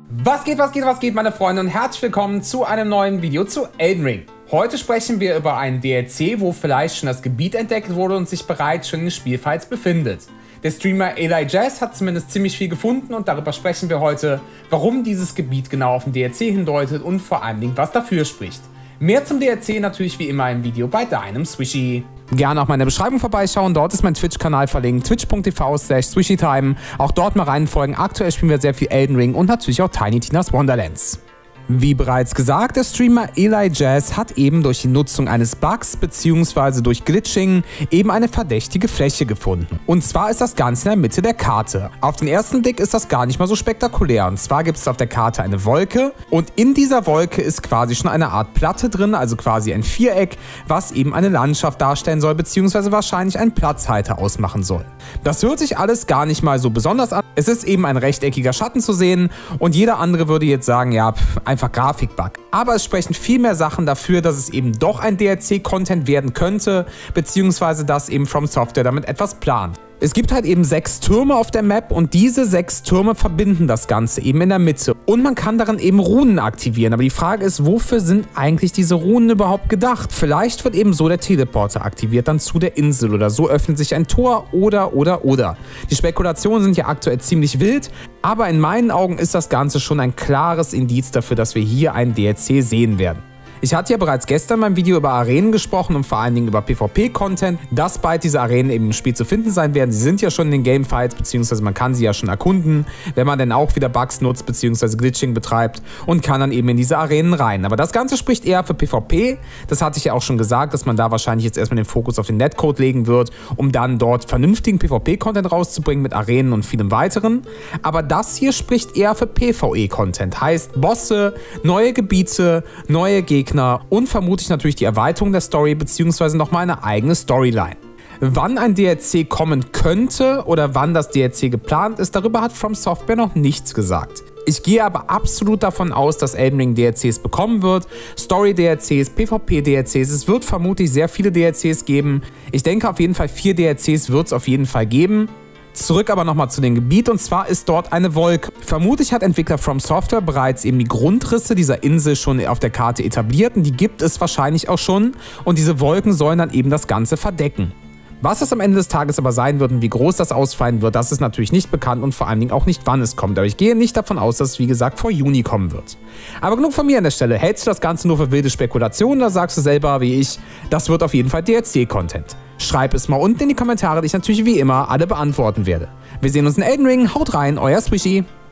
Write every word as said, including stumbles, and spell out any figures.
Was geht, was geht, was geht, meine Freunde, und herzlich willkommen zu einem neuen Video zu Elden Ring. Heute sprechen wir über einen D L C, wo vielleicht schon das Gebiet entdeckt wurde und sich bereits schon in den Spielfights befindet. Der Streamer Eli Jazz hat zumindest ziemlich viel gefunden und darüber sprechen wir heute, warum dieses Gebiet genau auf den D L C hindeutet und vor allen Dingen, was dafür spricht. Mehr zum D L C natürlich wie immer im Video bei deinem Swishy. Gerne auch mal in der Beschreibung vorbeischauen, dort ist mein Twitch-Kanal verlinkt, twitch punkt t v slash swishytime. Auch dort mal reinfolgen, aktuell spielen wir sehr viel Elden Ring und natürlich auch Tiny Tina's Wonderlands. Wie bereits gesagt, der Streamer Eli Jazz hat eben durch die Nutzung eines Bugs bzw. durch Glitching eben eine verdächtige Fläche gefunden. Und zwar ist das Ganze in der Mitte der Karte. Auf den ersten Blick ist das gar nicht mal so spektakulär. Und zwar gibt es auf der Karte eine Wolke und in dieser Wolke ist quasi schon eine Art Platte drin, also quasi ein Viereck, was eben eine Landschaft darstellen soll bzw. wahrscheinlich einen Platzhalter ausmachen soll. Das hört sich alles gar nicht mal so besonders an. Es ist eben ein rechteckiger Schatten zu sehen und jeder andere würde jetzt sagen, ja, pff, einfach Grafikbug. Aber es sprechen viel mehr Sachen dafür, dass es eben doch ein D L C-Content werden könnte, beziehungsweise dass eben From Software damit etwas plant. Es gibt halt eben sechs Türme auf der Map und diese sechs Türme verbinden das Ganze eben in der Mitte. Und man kann darin eben Runen aktivieren. Aber die Frage ist, wofür sind eigentlich diese Runen überhaupt gedacht? Vielleicht wird eben so der Teleporter aktiviert, dann zu der Insel oder so öffnet sich ein Tor oder, oder, oder. Die Spekulationen sind ja aktuell ziemlich wild, aber in meinen Augen ist das Ganze schon ein klares Indiz dafür, dass wir hier einen D L C sehen werden. Ich hatte ja bereits gestern in meinem Video über Arenen gesprochen und vor allen Dingen über PvP-Content, dass bald diese Arenen eben im Spiel zu finden sein werden. Sie sind ja schon in den Gamefights, beziehungsweise man kann sie ja schon erkunden, wenn man dann auch wieder Bugs nutzt, beziehungsweise Glitching betreibt und kann dann eben in diese Arenen rein. Aber das Ganze spricht eher für PvP. Das hatte ich ja auch schon gesagt, dass man da wahrscheinlich jetzt erstmal den Fokus auf den Netcode legen wird, um dann dort vernünftigen PvP-Content rauszubringen mit Arenen und vielem weiteren. Aber das hier spricht eher für PvE-Content, heißt Bosse, neue Gebiete, neue Gegner, und vermutlich natürlich die Erweiterung der Story bzw. nochmal eine eigene Storyline. Wann ein D L C kommen könnte oder wann das D L C geplant ist, darüber hat From Software noch nichts gesagt. Ich gehe aber absolut davon aus, dass Elden Ring D L Cs bekommen wird, Story-D L Cs, PvP-D L Cs, es wird vermutlich sehr viele D L Cs geben. Ich denke auf jeden Fall vier D L Cs wird es auf jeden Fall geben. Zurück aber nochmal zu dem Gebiet und zwar ist dort eine Wolke. Vermutlich hat Entwickler From Software bereits eben die Grundrisse dieser Insel schon auf der Karte etabliert und die gibt es wahrscheinlich auch schon und diese Wolken sollen dann eben das Ganze verdecken. Was es am Ende des Tages aber sein wird und wie groß das ausfallen wird, das ist natürlich nicht bekannt und vor allen Dingen auch nicht, wann es kommt. Aber ich gehe nicht davon aus, dass es wie gesagt vor Juni kommen wird. Aber genug von mir an der Stelle. Hältst du das Ganze nur für wilde Spekulationen oder sagst du selber wie ich, das wird auf jeden Fall D L C-Content? Schreib es mal unten in die Kommentare, die ich natürlich wie immer alle beantworten werde. Wir sehen uns in Elden Ring. Haut rein, euer Swishy.